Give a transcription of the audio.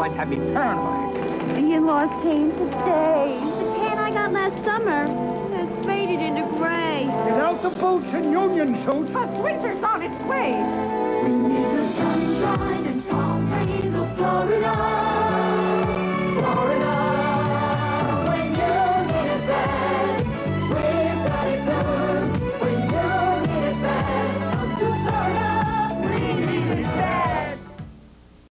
in-laws have me paranoid. The in-laws came to stay. The tan I got last summer has faded into gray. Get out the boots and union suits. But winter's on its way. We need the sunshine